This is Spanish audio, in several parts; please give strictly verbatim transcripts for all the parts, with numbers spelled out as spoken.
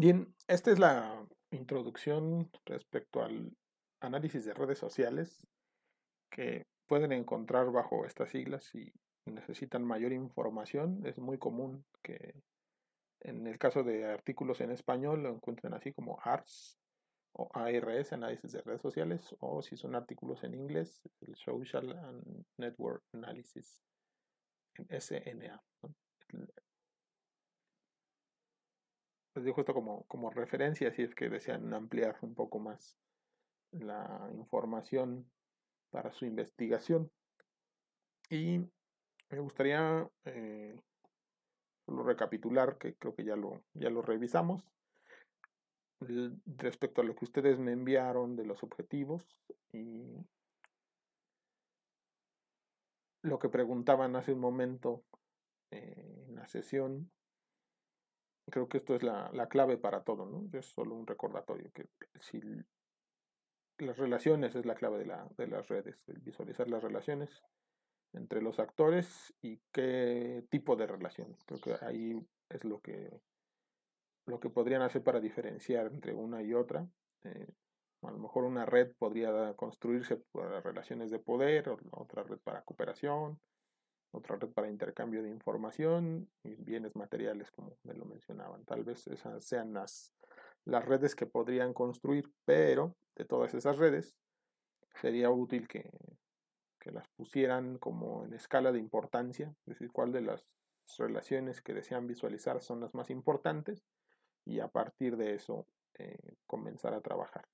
Bien, esta es la introducción respecto al análisis de redes sociales que pueden encontrar bajo estas siglas si necesitan mayor información. Es muy común que en el caso de artículos en español lo encuentren así como A R S o A R S, análisis de redes sociales, o si son artículos en inglés, el Social and Network Analysis, en S N A, ¿no? Les dejo esto como, como referencia si es que desean ampliar un poco más la información para su investigación. Y me gustaría eh, solo recapitular, que creo que ya lo, ya lo revisamos, el- respecto a lo que ustedes me enviaron de los objetivos y lo que preguntaban hace un momento eh, en la sesión. Creo que esto es la, la clave para todo, ¿no? Es solo un recordatorio, que si las relaciones es la clave de, la, de las redes, el visualizar las relaciones entre los actores y qué tipo de relación. Creo que ahí es lo que, lo que podrían hacer para diferenciar entre una y otra. Eh, a lo mejor una red podría construirse para relaciones de poder, otra red para cooperación, otra red para intercambio de información y bienes materiales, como me lo mencionaban. Tal vez esas sean las, las redes que podrían construir, pero de todas esas redes sería útil que que las pusieran como en escala de importancia, es decir, cuál de las relaciones que desean visualizar son las más importantes y a partir de eso eh, comenzar a trabajar.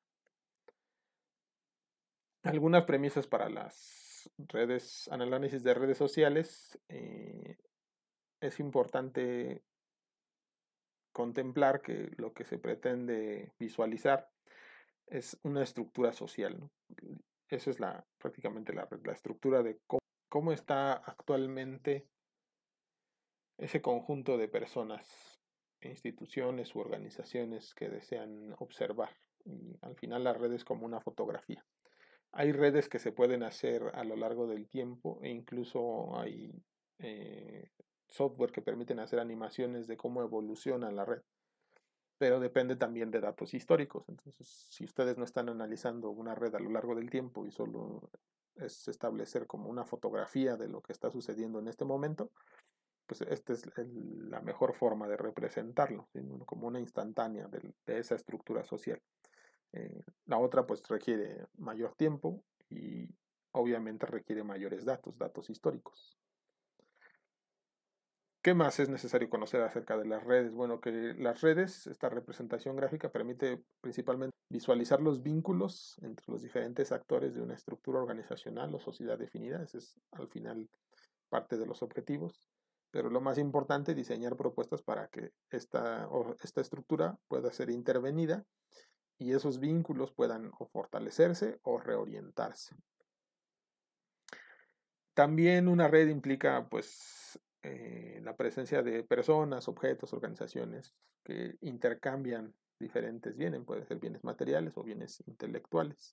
Algunas premisas para las redes, análisis de redes sociales. Eh, es importante contemplar que lo que se pretende visualizar es una estructura social, ¿no? Esa es la, prácticamente la, la estructura de cómo, cómo está actualmente ese conjunto de personas, instituciones u organizaciones que desean observar. Y al final la red es como una fotografía. Hay redes que se pueden hacer a lo largo del tiempo e incluso hay eh, software que permiten hacer animaciones de cómo evoluciona la red. Pero depende también de datos históricos. Entonces, si ustedes no están analizando una red a lo largo del tiempo y solo es establecer como una fotografía de lo que está sucediendo en este momento, pues esta es el, la mejor forma de representarlo, ¿sí? Como una instantánea de, de esa estructura social. Eh, la otra pues requiere mayor tiempo y obviamente requiere mayores datos, datos históricos. ¿Qué más es necesario conocer acerca de las redes? Bueno, que las redes, esta representación gráfica permite principalmente visualizar los vínculos entre los diferentes actores de una estructura organizacional o sociedad definida. Ese es al final parte de los objetivos. Pero lo más importante, diseñar propuestas para que esta, o esta estructura pueda ser intervenida y esos vínculos puedan o fortalecerse o reorientarse. También una red implica pues eh, la presencia de personas, objetos, organizaciones que intercambian diferentes bienes, pueden ser bienes materiales o bienes intelectuales.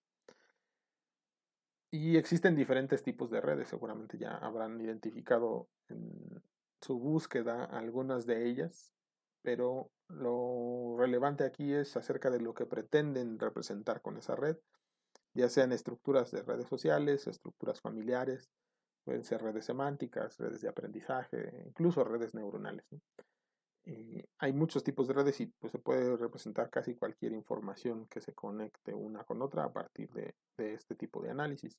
Y existen diferentes tipos de redes, seguramente ya habrán identificado en su búsqueda algunas de ellas, pero lo relevante aquí es acerca de lo que pretenden representar con esa red, ya sean estructuras de redes sociales, estructuras familiares, pueden ser redes semánticas, redes de aprendizaje, incluso redes neuronales, ¿no? Y hay muchos tipos de redes y pues, se puede representar casi cualquier información que se conecte una con otra a partir de, de este tipo de análisis.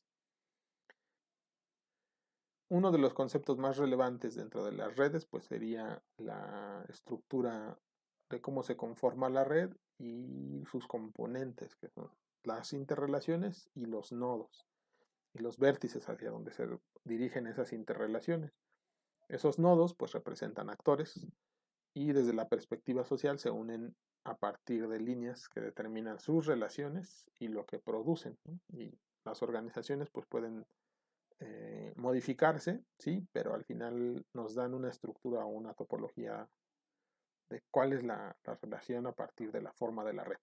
Uno de los conceptos más relevantes dentro de las redes pues sería la estructura de cómo se conforma la red y sus componentes, que son las interrelaciones y los nodos y los vértices hacia donde se dirigen esas interrelaciones. Esos nodos pues representan actores y desde la perspectiva social se unen a partir de líneas que determinan sus relaciones y lo que producen, ¿no? Y las organizaciones pues pueden eh, modificarse, sí, pero al final nos dan una estructura o una topología de cuál es la, la relación a partir de la forma de la red.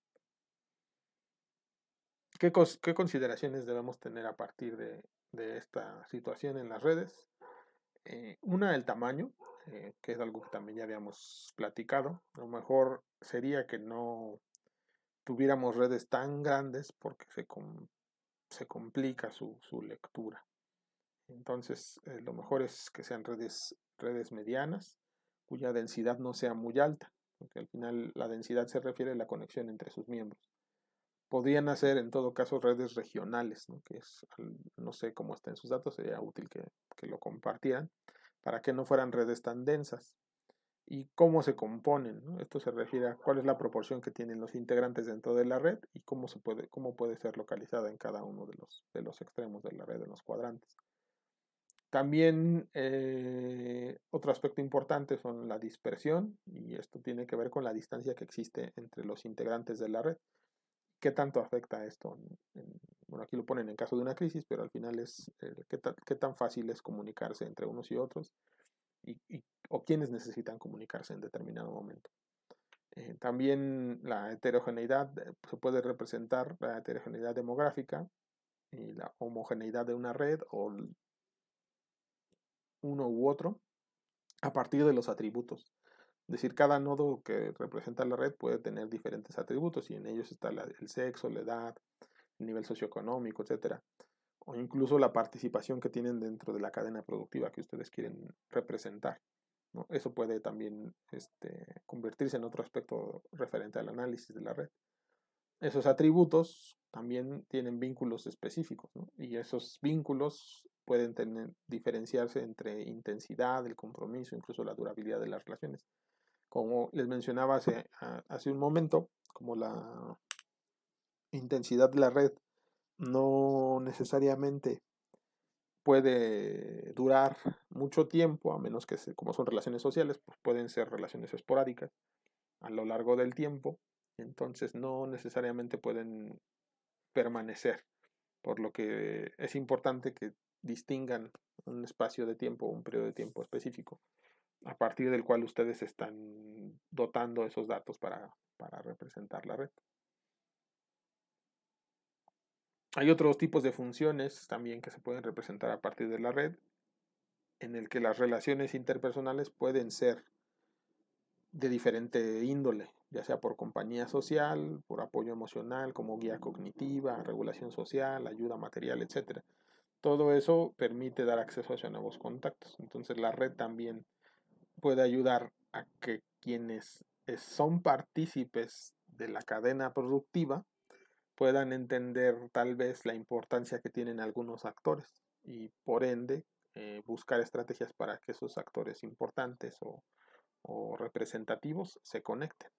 ¿Qué, cos qué consideraciones debemos tener a partir de, de, esta situación en las redes? Eh, una, el tamaño. eh, que es algo que también ya habíamos platicado. Lo mejor sería que no tuviéramos redes tan grandes porque se, com se complica su, su lectura. Entonces, eh, lo mejor es que sean redes, redes medianas, cuya densidad no sea muy alta, porque al final la densidad se refiere a la conexión entre sus miembros. Podrían hacer en todo caso redes regionales, ¿no? Que es, no sé cómo está en sus datos, sería útil que, que lo compartieran para que no fueran redes tan densas. Y cómo se componen, ¿no? Esto se refiere a cuál es la proporción que tienen los integrantes dentro de la red y cómo, se puede, cómo puede ser localizada en cada uno de los, de los extremos de la red, en los cuadrantes. También eh, otro aspecto importante son la dispersión, y esto tiene que ver con la distancia que existe entre los integrantes de la red. ¿Qué tanto afecta esto? En, en, bueno, aquí lo ponen en caso de una crisis, pero al final es eh, qué, ta, qué tan fácil es comunicarse entre unos y otros, y, y, o quienes necesitan comunicarse en determinado momento. Eh, también la heterogeneidad, eh, se puede representar la heterogeneidad demográfica y la homogeneidad de una red o uno u otro a partir de los atributos. Es decir, cada nodo que representa la red puede tener diferentes atributos y en ellos está la, el sexo, la edad, el nivel socioeconómico, etcétera. O incluso la participación que tienen dentro de la cadena productiva que ustedes quieren representar, ¿no? Eso puede también este, convertirse en otro aspecto referente al análisis de la red. Esos atributos también tienen vínculos específicos, ¿no? Y esos vínculos pueden tener, diferenciarse entre intensidad, el compromiso, incluso la durabilidad de las relaciones. Como les mencionaba hace, hace un momento, como la intensidad de la red no necesariamente puede durar mucho tiempo, a menos que, se, como son relaciones sociales, pues pueden ser relaciones esporádicas a lo largo del tiempo, entonces no necesariamente pueden permanecer, por lo que es importante que distingan un espacio de tiempo, un periodo de tiempo específico, a partir del cual ustedes están dotando esos datos para, para representar la red. Hay otros tipos de funciones también que se pueden representar a partir de la red, en el que las relaciones interpersonales pueden ser de diferente índole, ya sea por compañía social, por apoyo emocional, como guía cognitiva, regulación social, ayuda material, etcétera. Todo eso permite dar acceso a nuevos contactos. Entonces la red también puede ayudar a que quienes son partícipes de la cadena productiva puedan entender tal vez la importancia que tienen algunos actores y por ende eh, buscar estrategias para que esos actores importantes o, o representativos se conecten.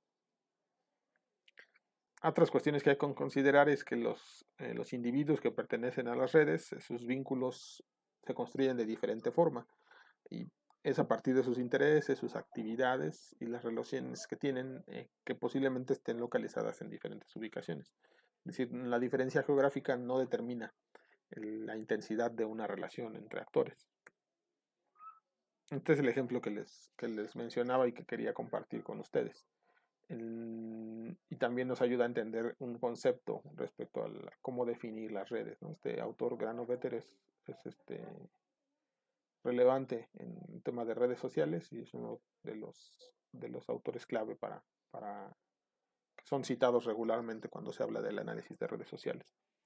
Otras cuestiones que hay que considerar es que los, eh, los individuos que pertenecen a las redes, sus vínculos se construyen de diferente forma y es a partir de sus intereses, sus actividades y las relaciones que tienen eh, que posiblemente estén localizadas en diferentes ubicaciones. Es decir, la diferencia geográfica no determina el, la intensidad de una relación entre actores. Este es el ejemplo que les, que les mencionaba y que quería compartir con ustedes. El, y también nos ayuda a entender un concepto respecto a la, cómo definir las redes, ¿no? Este autor, Granovetter, es, es este, relevante en el tema de redes sociales y es uno de los, de los autores clave para, para que son citados regularmente cuando se habla del análisis de redes sociales.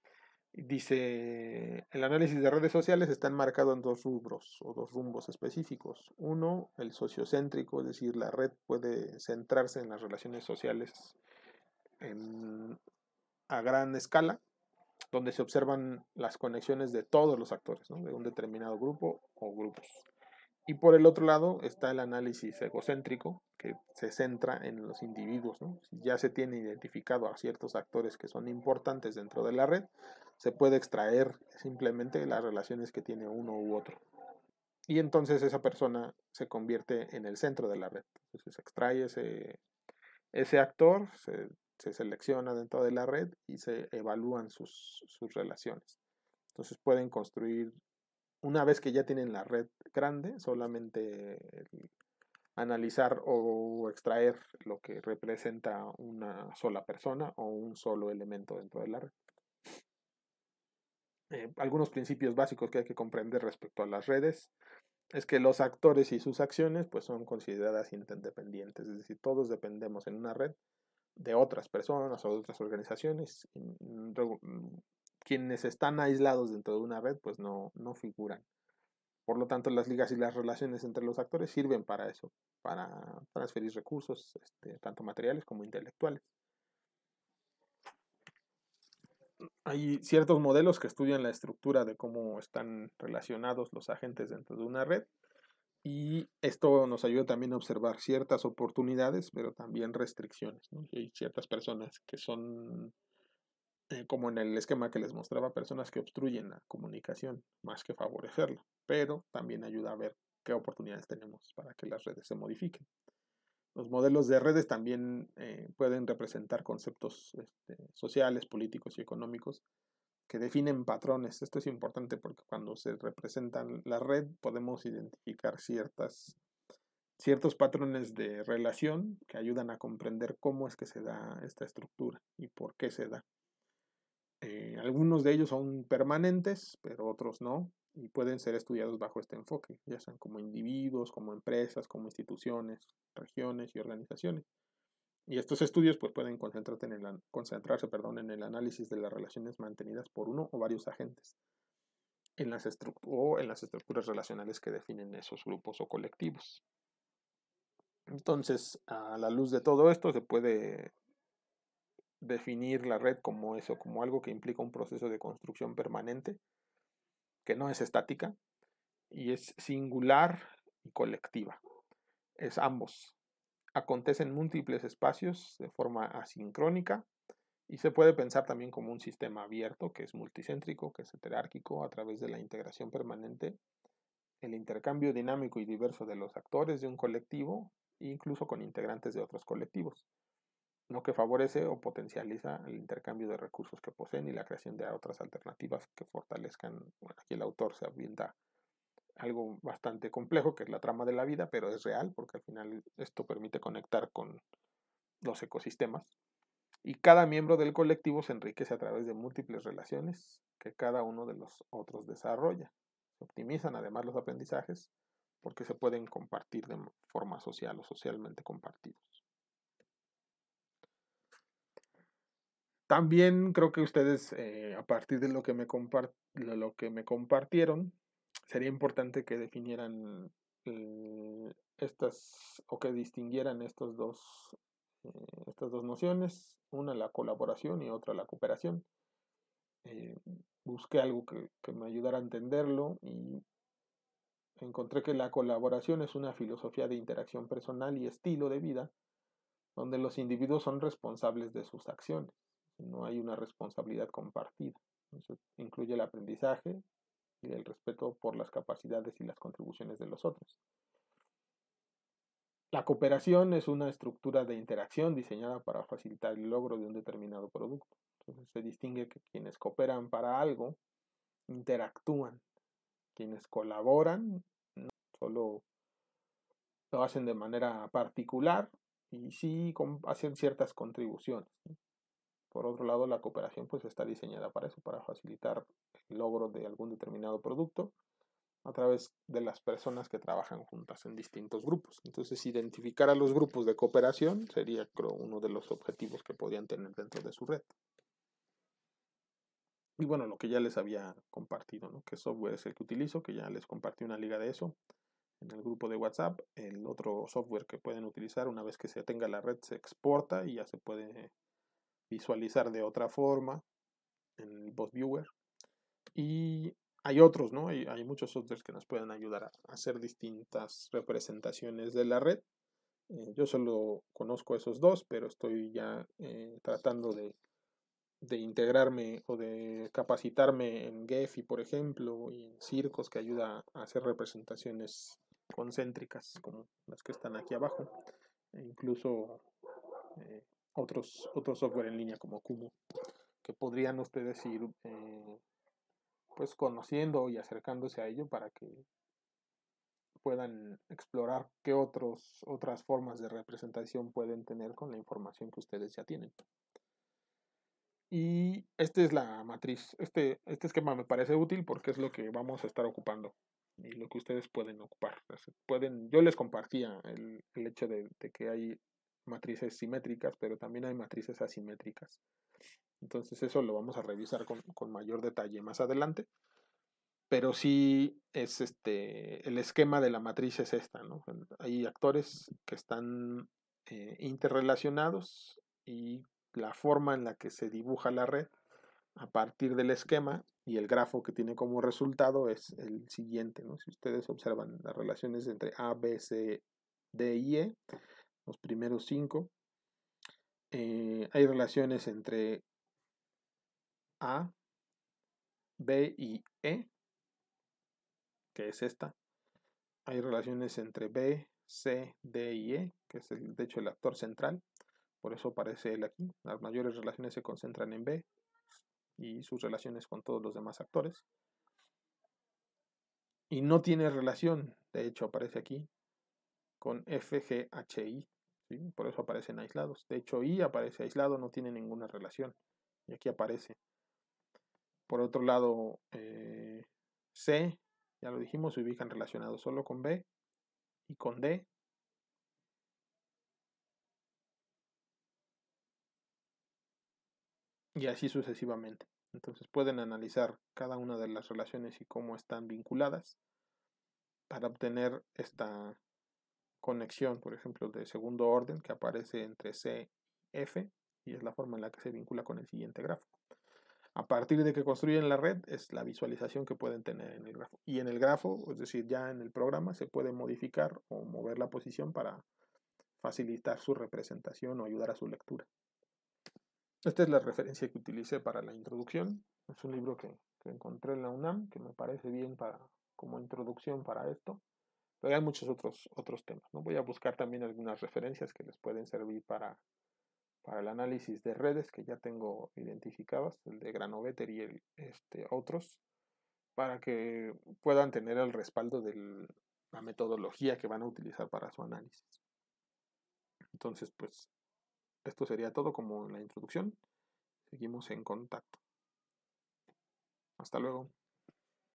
Dice, el análisis de redes sociales está enmarcado en dos rubros o dos rumbos específicos. Uno, el sociocéntrico, es decir, la red puede centrarse en las relaciones sociales en, a gran escala, donde se observan las conexiones de todos los actores, ¿no? De un determinado grupo o grupos. Y por el otro lado está el análisis egocéntrico, que se centra en los individuos, ¿no? Si ya se tiene identificado a ciertos actores que son importantes dentro de la red, se puede extraer simplemente las relaciones que tiene uno u otro. Y entonces esa persona se convierte en el centro de la red. Entonces se extrae ese, ese actor, se, se selecciona dentro de la red y se evalúan sus, sus relaciones. Entonces pueden construir, una vez que ya tienen la red grande, solamente el analizar o extraer lo que representa una sola persona o un solo elemento dentro de la red. Eh, algunos principios básicos que hay que comprender respecto a las redes es que los actores y sus acciones pues son consideradas interdependientes, es decir, todos dependemos en una red de otras personas o de otras organizaciones. Quienes están aislados dentro de una red pues no, no figuran. Por lo tanto, las ligas y las relaciones entre los actores sirven para eso, para transferir recursos, este, tanto materiales como intelectuales. Hay ciertos modelos que estudian la estructura de cómo están relacionados los agentes dentro de una red, y esto nos ayuda también a observar ciertas oportunidades, pero también restricciones, ¿no? Hay ciertas personas que son, eh, como en el esquema que les mostraba, personas que obstruyen la comunicación más que favorecerla, pero también ayuda a ver qué oportunidades tenemos para que las redes se modifiquen. Los modelos de redes también eh, pueden representar conceptos este, sociales, políticos y económicos que definen patrones. Esto es importante porque cuando se representa la red podemos identificar ciertas, ciertos patrones de relación que ayudan a comprender cómo es que se da esta estructura y por qué se da. Eh, algunos de ellos son permanentes, pero otros no, y pueden ser estudiados bajo este enfoque, ya sean como individuos, como empresas, como instituciones, regiones y organizaciones. Y estos estudios pues, pueden concentrarse, en el, concentrarse perdón, en el análisis de las relaciones mantenidas por uno o varios agentes en las o en las estructuras relacionales que definen esos grupos o colectivos. Entonces, a la luz de todo esto, se puede definir la red como eso, como algo que implica un proceso de construcción permanente, que no es estática, y es singular y colectiva. Es ambos. Acontece en múltiples espacios de forma asincrónica, y se puede pensar también como un sistema abierto, que es multicéntrico, que es heterárquico, a través de la integración permanente, el intercambio dinámico y diverso de los actores de un colectivo, incluso con integrantes de otros colectivos, lo que favorece o potencializa el intercambio de recursos que poseen y la creación de otras alternativas que fortalezcan. Bueno, aquí el autor se avienta algo bastante complejo, que es la trama de la vida, pero es real, porque al final esto permite conectar con los ecosistemas. Y cada miembro del colectivo se enriquece a través de múltiples relaciones que cada uno de los otros desarrolla. Se optimizan además los aprendizajes porque se pueden compartir de forma social o socialmente compartidos. También creo que ustedes, eh, a partir de lo que, me compart de lo que me compartieron, sería importante que definieran eh, estas, o que distinguieran estos dos, eh, estas dos nociones, una la colaboración y otra la cooperación. Eh, busqué algo que, que me ayudara a entenderlo y encontré que la colaboración es una filosofía de interacción personal y estilo de vida donde los individuos son responsables de sus acciones. No hay una responsabilidad compartida. Eso incluye el aprendizaje y el respeto por las capacidades y las contribuciones de los otros. La cooperación es una estructura de interacción diseñada para facilitar el logro de un determinado producto. Entonces se distingue que quienes cooperan para algo interactúan. Quienes colaboran no solo lo hacen de manera particular y sí hacen ciertas contribuciones. Por otro lado, la cooperación pues está diseñada para eso, para facilitar el logro de algún determinado producto a través de las personas que trabajan juntas en distintos grupos. Entonces, identificar a los grupos de cooperación sería, creo, uno de los objetivos que podrían tener dentro de su red. Y bueno, lo que ya les había compartido, ¿no? ¿Qué software es el que utilizo? Que ya les compartí una liga de eso en el grupo de WhatsApp. El otro software que pueden utilizar una vez que se tenga la red se exporta y ya se puede visualizar de otra forma en el bot viewer. Y hay otros, ¿no? Hay, hay muchos softwares que nos pueden ayudar a hacer distintas representaciones de la red. Eh, yo solo conozco esos dos, pero estoy ya eh, tratando de, de integrarme o de capacitarme en Gephi, por ejemplo, y en Circos, que ayuda a hacer representaciones concéntricas como las que están aquí abajo. E incluso eh, otros, otros software en línea como Kumu, que podrían ustedes ir eh, pues conociendo y acercándose a ello para que puedan explorar qué otros, otras formas de representación pueden tener con la información que ustedes ya tienen. Y esta es la matriz. Este, este esquema me parece útil porque es lo que vamos a estar ocupando y lo que ustedes pueden ocupar. Pueden, yo les compartía el, el hecho de, de que hay matrices simétricas, pero también hay matrices asimétricas. Entonces eso lo vamos a revisar con, con mayor detalle más adelante. Pero sí es este, el esquema de la matriz es esta, ¿no? Hay actores que están eh, interrelacionados y la forma en la que se dibuja la red a partir del esquema y el grafo que tiene como resultado es el siguiente, ¿no? Si ustedes observan las relaciones entre A, B, C, D y E, los primeros cinco, eh, hay relaciones entre A, B y E, que es esta. Hay relaciones entre B, C, D y E, que es el, de hecho el actor central, por eso aparece él aquí. Las mayores relaciones se concentran en B y sus relaciones con todos los demás actores. Y no tiene relación, de hecho aparece aquí, con F, G, H, I, ¿sí? Por eso aparecen aislados. De hecho, I aparece aislado, no tiene ninguna relación. Y aquí aparece. Por otro lado, eh, C, ya lo dijimos, se ubican relacionados solo con B y con D. Y así sucesivamente. Entonces pueden analizar cada una de las relaciones y cómo están vinculadas para obtener esta conexión, por ejemplo, de segundo orden que aparece entre C y F y es la forma en la que se vincula con el siguiente grafo. A partir de que construyen la red es la visualización que pueden tener en el grafo. Y en el grafo, es decir, ya en el programa se puede modificar o mover la posición para facilitar su representación o ayudar a su lectura. Esta es la referencia que utilicé para la introducción. Es un libro que, que encontré en la UNAM, que me parece bien para, como introducción para esto. Pero hay muchos otros, otros temas, ¿no? Voy a buscar también algunas referencias que les pueden servir para, para el análisis de redes que ya tengo identificadas, el de Granovetter y el, este, otros, para que puedan tener el respaldo de la metodología que van a utilizar para su análisis. Entonces, pues, esto sería todo como la introducción. Seguimos en contacto. Hasta luego.